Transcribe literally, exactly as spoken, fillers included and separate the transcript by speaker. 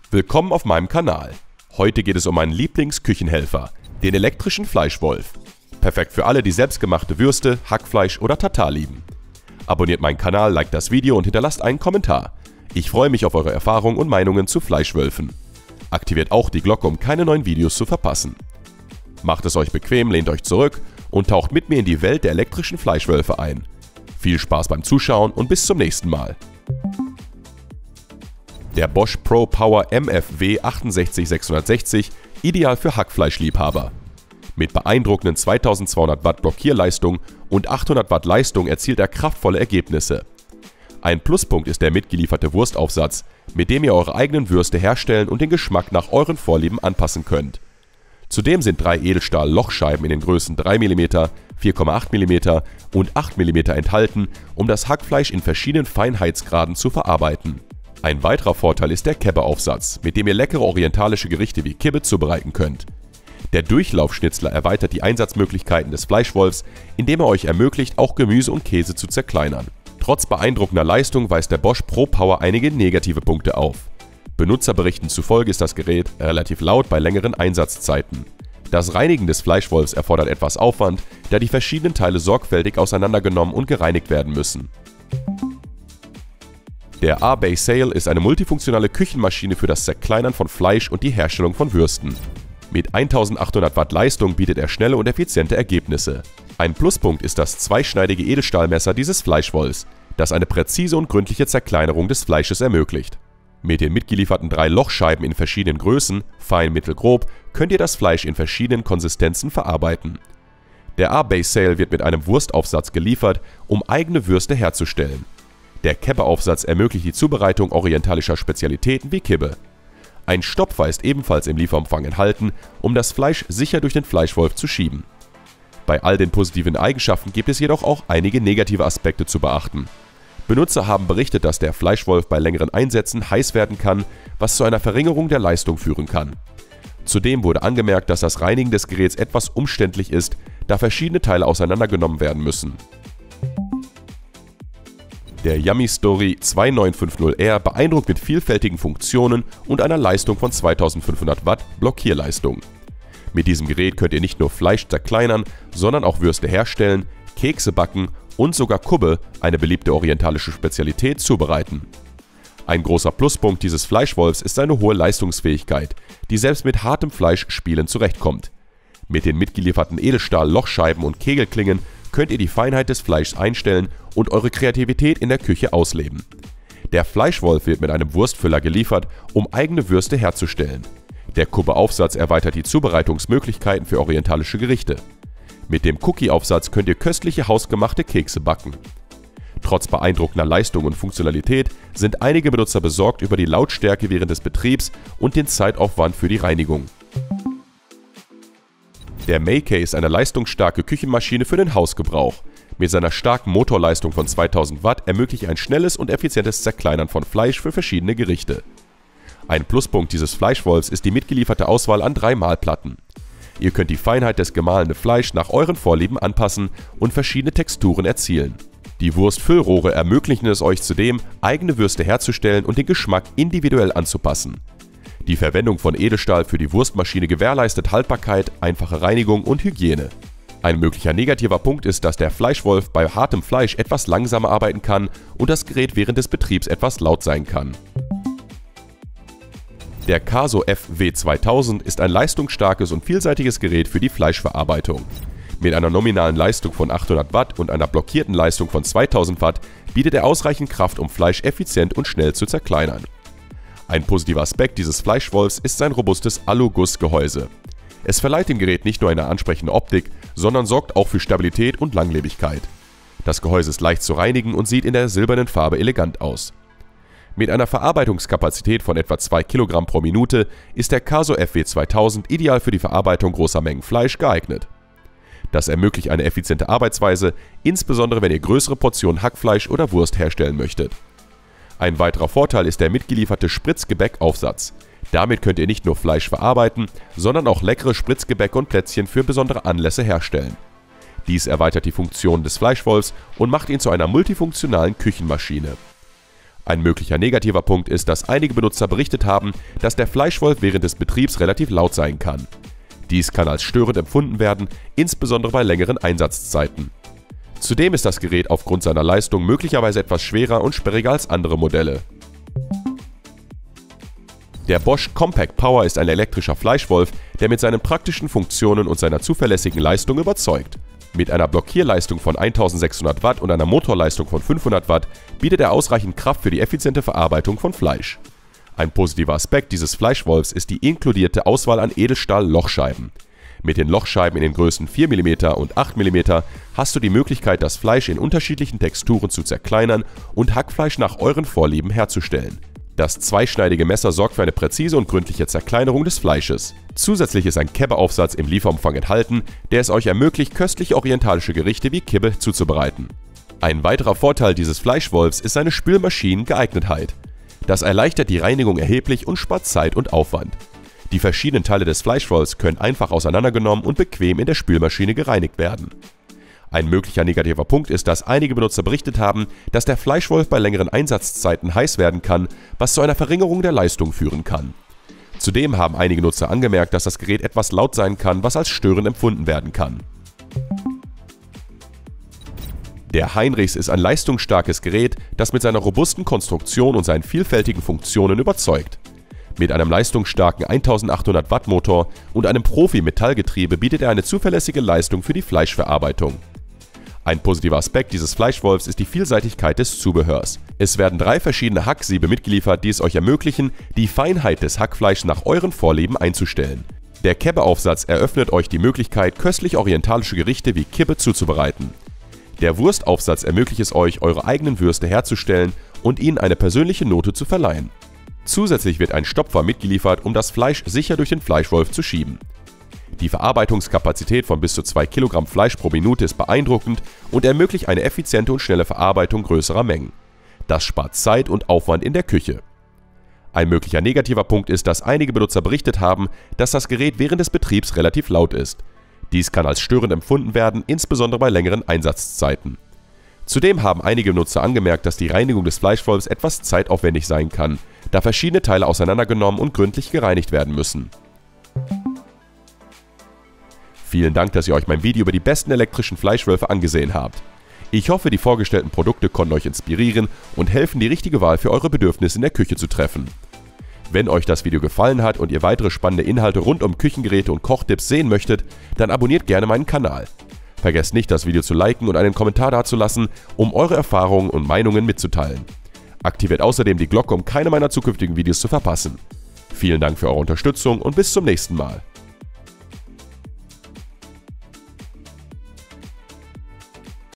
Speaker 1: Willkommen auf meinem Kanal. Heute geht es um meinen Lieblingsküchenhelfer, den elektrischen Fleischwolf. Perfekt für alle, die selbstgemachte Würste, Hackfleisch oder Tatar lieben. Abonniert meinen Kanal, liked das Video und hinterlasst einen Kommentar. Ich freue mich auf eure Erfahrungen und Meinungen zu Fleischwölfen. Aktiviert auch die Glocke, um keine neuen Videos zu verpassen. Macht es euch bequem, lehnt euch zurück und taucht mit mir in die Welt der elektrischen Fleischwölfe ein. Viel Spaß beim Zuschauen und bis zum nächsten Mal. Der Bosch Pro Power M F W achtundsechzig sechshundertsechzig, ideal für Hackfleischliebhaber. Mit beeindruckenden zweitausendzweihundert Watt Blockierleistung und achthundert Watt Leistung erzielt er kraftvolle Ergebnisse. Ein Pluspunkt ist der mitgelieferte Wurstaufsatz, mit dem ihr eure eigenen Würste herstellen und den Geschmack nach euren Vorlieben anpassen könnt. Zudem sind drei Edelstahl-Lochscheiben in den Größen drei Millimeter, vier Komma acht Millimeter und acht Millimeter enthalten, um das Hackfleisch in verschiedenen Feinheitsgraden zu verarbeiten. Ein weiterer Vorteil ist der Kebbe-Aufsatz, mit dem ihr leckere orientalische Gerichte wie Kibbe zubereiten könnt. Der Durchlaufschnitzler erweitert die Einsatzmöglichkeiten des Fleischwolfs, indem er euch ermöglicht, auch Gemüse und Käse zu zerkleinern. Trotz beeindruckender Leistung weist der Bosch Pro Power einige negative Punkte auf. Benutzerberichten zufolge ist das Gerät relativ laut bei längeren Einsatzzeiten. Das Reinigen des Fleischwolfs erfordert etwas Aufwand, da die verschiedenen Teile sorgfältig auseinandergenommen und gereinigt werden müssen. Der A-Bay Sale ist eine multifunktionale Küchenmaschine für das Zerkleinern von Fleisch und die Herstellung von Würsten. Mit eintausendachthundert Watt Leistung bietet er schnelle und effiziente Ergebnisse. Ein Pluspunkt ist das zweischneidige Edelstahlmesser dieses Fleischwolfs, das eine präzise und gründliche Zerkleinerung des Fleisches ermöglicht. Mit den mitgelieferten drei Lochscheiben in verschiedenen Größen, fein, mittel, grob, könnt ihr das Fleisch in verschiedenen Konsistenzen verarbeiten. Der A-Bay Sale wird mit einem Wurstaufsatz geliefert, um eigene Würste herzustellen. Der Kebbe-Aufsatz ermöglicht die Zubereitung orientalischer Spezialitäten wie Kibbe. Ein Stopfer ist ebenfalls im Lieferumfang enthalten, um das Fleisch sicher durch den Fleischwolf zu schieben. Bei all den positiven Eigenschaften gibt es jedoch auch einige negative Aspekte zu beachten. Benutzer haben berichtet, dass der Fleischwolf bei längeren Einsätzen heiß werden kann, was zu einer Verringerung der Leistung führen kann. Zudem wurde angemerkt, dass das Reinigen des Geräts etwas umständlich ist, da verschiedene Teile auseinandergenommen werden müssen. Der Yummy Story zwei neun fünf null R beeindruckt mit vielfältigen Funktionen und einer Leistung von zweitausendfünfhundert Watt Blockierleistung. Mit diesem Gerät könnt ihr nicht nur Fleisch zerkleinern, sondern auch Würste herstellen, Kekse backen und sogar Kubbe, eine beliebte orientalische Spezialität, zubereiten. Ein großer Pluspunkt dieses Fleischwolfs ist seine hohe Leistungsfähigkeit, die selbst mit hartem Fleisch spielend zurechtkommt. Mit den mitgelieferten Edelstahl-Lochscheiben und Kegelklingen könnt ihr die Feinheit des Fleischs einstellen und eure Kreativität in der Küche ausleben. Der Fleischwolf wird mit einem Wurstfüller geliefert, um eigene Würste herzustellen. Der Kubbe-Aufsatz erweitert die Zubereitungsmöglichkeiten für orientalische Gerichte. Mit dem Cookie-Aufsatz könnt ihr köstliche hausgemachte Kekse backen. Trotz beeindruckender Leistung und Funktionalität sind einige Benutzer besorgt über die Lautstärke während des Betriebs und den Zeitaufwand für die Reinigung. Der Maykay ist eine leistungsstarke Küchenmaschine für den Hausgebrauch. Mit seiner starken Motorleistung von zweitausend Watt ermöglicht ein schnelles und effizientes Zerkleinern von Fleisch für verschiedene Gerichte. Ein Pluspunkt dieses Fleischwolfs ist die mitgelieferte Auswahl an drei Mahlplatten. Ihr könnt die Feinheit des gemahlenen Fleisch nach euren Vorlieben anpassen und verschiedene Texturen erzielen. Die Wurstfüllrohre ermöglichen es euch zudem, eigene Würste herzustellen und den Geschmack individuell anzupassen. Die Verwendung von Edelstahl für die Wurstmaschine gewährleistet Haltbarkeit, einfache Reinigung und Hygiene. Ein möglicher negativer Punkt ist, dass der Fleischwolf bei hartem Fleisch etwas langsamer arbeiten kann und das Gerät während des Betriebs etwas laut sein kann. Der Caso F W zweitausend ist ein leistungsstarkes und vielseitiges Gerät für die Fleischverarbeitung. Mit einer nominalen Leistung von achthundert Watt und einer blockierten Leistung von zweitausend Watt bietet er ausreichend Kraft, um Fleisch effizient und schnell zu zerkleinern. Ein positiver Aspekt dieses Fleischwolfs ist sein robustes Alu-Guss-Gehäuse. Es verleiht dem Gerät nicht nur eine ansprechende Optik, sondern sorgt auch für Stabilität und Langlebigkeit. Das Gehäuse ist leicht zu reinigen und sieht in der silbernen Farbe elegant aus. Mit einer Verarbeitungskapazität von etwa zwei Kilogramm pro Minute ist der Caso F W zweitausend ideal für die Verarbeitung großer Mengen Fleisch geeignet. Das ermöglicht eine effiziente Arbeitsweise, insbesondere wenn ihr größere Portionen Hackfleisch oder Wurst herstellen möchtet. Ein weiterer Vorteil ist der mitgelieferte Spritzgebäckaufsatz. Damit könnt ihr nicht nur Fleisch verarbeiten, sondern auch leckere Spritzgebäck und Plätzchen für besondere Anlässe herstellen. Dies erweitert die Funktion des Fleischwolfs und macht ihn zu einer multifunktionalen Küchenmaschine. Ein möglicher negativer Punkt ist, dass einige Benutzer berichtet haben, dass der Fleischwolf während des Betriebs relativ laut sein kann. Dies kann als störend empfunden werden, insbesondere bei längeren Einsatzzeiten. Zudem ist das Gerät aufgrund seiner Leistung möglicherweise etwas schwerer und sperriger als andere Modelle. Der Bosch Compact Power ist ein elektrischer Fleischwolf, der mit seinen praktischen Funktionen und seiner zuverlässigen Leistung überzeugt. Mit einer Blockierleistung von eintausendsechshundert Watt und einer Motorleistung von fünfhundert Watt bietet er ausreichend Kraft für die effiziente Verarbeitung von Fleisch. Ein positiver Aspekt dieses Fleischwolfs ist die inkludierte Auswahl an Edelstahl-Lochscheiben. Mit den Lochscheiben in den Größen vier Millimeter und acht Millimeter hast du die Möglichkeit, das Fleisch in unterschiedlichen Texturen zu zerkleinern und Hackfleisch nach euren Vorlieben herzustellen. Das zweischneidige Messer sorgt für eine präzise und gründliche Zerkleinerung des Fleisches. Zusätzlich ist ein Kebbeaufsatz im Lieferumfang enthalten, der es euch ermöglicht, köstliche orientalische Gerichte wie Kibbe zuzubereiten. Ein weiterer Vorteil dieses Fleischwolfs ist seine Spülmaschinengeeignetheit. Das erleichtert die Reinigung erheblich und spart Zeit und Aufwand. Die verschiedenen Teile des Fleischwolfs können einfach auseinandergenommen und bequem in der Spülmaschine gereinigt werden. Ein möglicher negativer Punkt ist, dass einige Benutzer berichtet haben, dass der Fleischwolf bei längeren Einsatzzeiten heiß werden kann, was zu einer Verringerung der Leistung führen kann. Zudem haben einige Nutzer angemerkt, dass das Gerät etwas laut sein kann, was als störend empfunden werden kann. Der Heinrichs ist ein leistungsstarkes Gerät, das mit seiner robusten Konstruktion und seinen vielfältigen Funktionen überzeugt. Mit einem leistungsstarken eintausendachthundert Watt Motor und einem Profi-Metallgetriebe bietet er eine zuverlässige Leistung für die Fleischverarbeitung. Ein positiver Aspekt dieses Fleischwolfs ist die Vielseitigkeit des Zubehörs. Es werden drei verschiedene Hacksiebe mitgeliefert, die es euch ermöglichen, die Feinheit des Hackfleischs nach euren Vorlieben einzustellen. Der Kebbeaufsatz eröffnet euch die Möglichkeit, köstlich orientalische Gerichte wie Kibbe zuzubereiten. Der Wurstaufsatz ermöglicht es euch, eure eigenen Würste herzustellen und ihnen eine persönliche Note zu verleihen. Zusätzlich wird ein Stopfer mitgeliefert, um das Fleisch sicher durch den Fleischwolf zu schieben. Die Verarbeitungskapazität von bis zu zwei Kilogramm Fleisch pro Minute ist beeindruckend und ermöglicht eine effiziente und schnelle Verarbeitung größerer Mengen. Das spart Zeit und Aufwand in der Küche. Ein möglicher negativer Punkt ist, dass einige Benutzer berichtet haben, dass das Gerät während des Betriebs relativ laut ist. Dies kann als störend empfunden werden, insbesondere bei längeren Einsatzzeiten. Zudem haben einige Benutzer angemerkt, dass die Reinigung des Fleischwolfs etwas zeitaufwendig sein kann, da verschiedene Teile auseinandergenommen und gründlich gereinigt werden müssen. Vielen Dank, dass ihr euch mein Video über die besten elektrischen Fleischwölfe angesehen habt. Ich hoffe, die vorgestellten Produkte konnten euch inspirieren und helfen, die richtige Wahl für eure Bedürfnisse in der Küche zu treffen. Wenn euch das Video gefallen hat und ihr weitere spannende Inhalte rund um Küchengeräte und Kochtipps sehen möchtet, dann abonniert gerne meinen Kanal. Vergesst nicht, das Video zu liken und einen Kommentar dazulassen, um eure Erfahrungen und Meinungen mitzuteilen. Aktiviert außerdem die Glocke, um keine meiner zukünftigen Videos zu verpassen. Vielen Dank für eure Unterstützung und bis zum nächsten Mal.